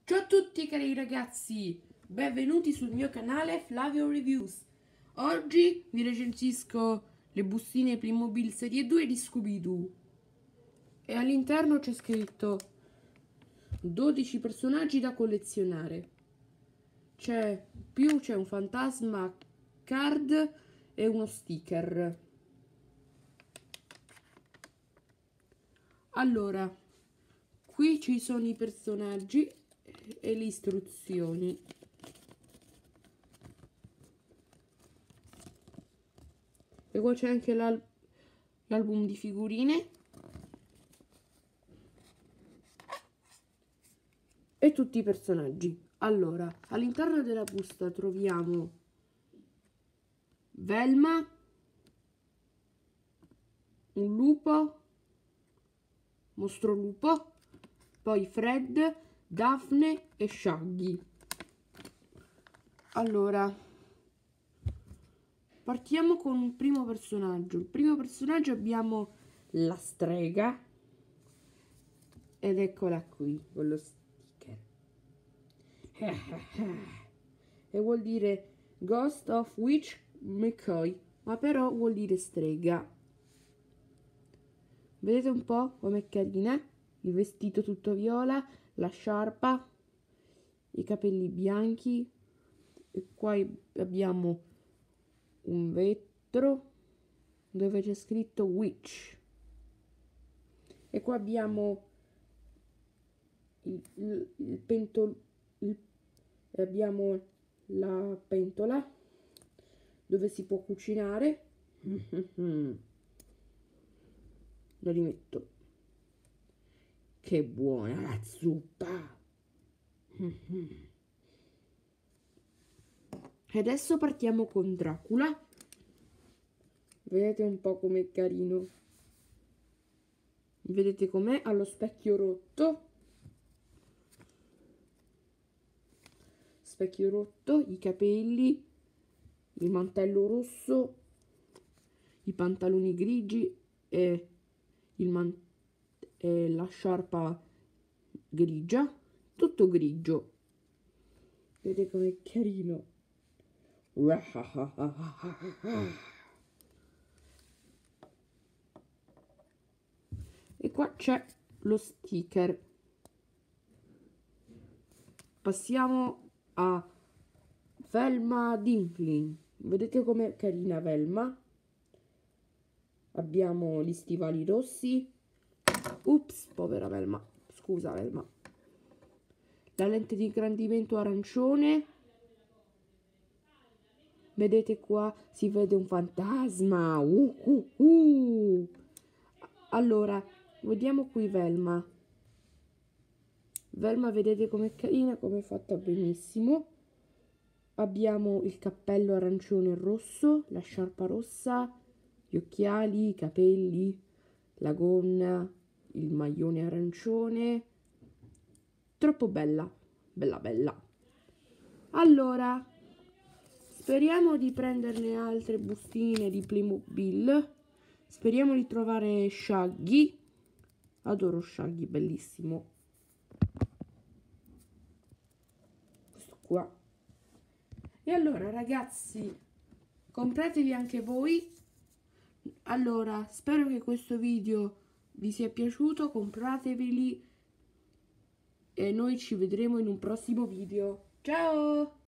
Ciao a tutti cari ragazzi, benvenuti sul mio canale Flavio Reviews. Oggi vi recensisco le bustine Playmobil Serie 2 di Scooby-Doo. E all'interno c'è scritto 12 personaggi da collezionare. C'è un fantasma, card e uno sticker. Allora, qui ci sono i personaggi e le istruzioni. E qua c'è anche l'album di figurine e tutti i personaggi. Allora, all'interno della busta troviamo Velma, un lupo, mostro lupo, poi Fred, Daphne e Shaggy. Allora, partiamo con il primo personaggio. Il primo personaggio abbiamo la strega. Ed eccola qui, con lo sticker. E vuol dire Ghost of Witch McCoy, ma però vuol dire strega. Vedete un po' com'è carina? Il vestito tutto viola, la sciarpa, i capelli bianchi. E qua abbiamo un vetro dove c'è scritto Witch. E qua abbiamo abbiamo la pentola dove si può cucinare. Lo rimetto. Che buona la zuppa. E adesso partiamo con Dracula. Vedete un po' com'è carino. Vedete com'è? Ha lo specchio rotto. Specchio rotto, i capelli, il mantello rosso, i pantaloni grigi e la sciarpa grigia, tutto grigio. Vedete com'è carino. E qua c'è lo sticker. Passiamo a Velma Dinklage. Vedete com'è carina Velma? Abbiamo gli stivali rossi. Ups, povera Velma. Scusa Velma. La lente di ingrandimento arancione. Vedete qua si vede un fantasma. Allora, vediamo qui Velma. Velma, vedete com'è carina, com'è fatta benissimo. Abbiamo il cappello arancione e rosso, la sciarpa rossa, gli occhiali, i capelli, la gonna, il maglione arancione. Troppo bella, bella bella. Allora, speriamo di prenderne altre bustine di Playmobil. Speriamo di trovare Shaggy. Adoro Shaggy, bellissimo. Questo qua. E allora ragazzi, compratevi anche voi. Allora, spero che questo video vi sia piaciuto, comprateveli e noi ci vedremo in un prossimo video. Ciao!